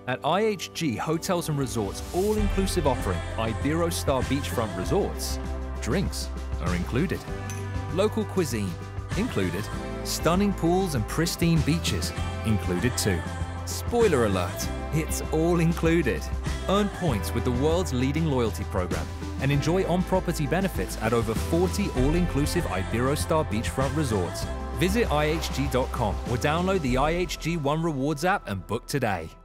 At IHG Hotels and Resorts all-inclusive offering, Iberostar Beachfront Resorts, drinks are included. Local cuisine, included. Stunning pools and pristine beaches, included too. Spoiler alert, it's all included. Earn points with the world's leading loyalty program and enjoy on-property benefits at over 40 all-inclusive Iberostar Beachfront Resorts. Visit ihg.com or download the IHG One Rewards app and book today.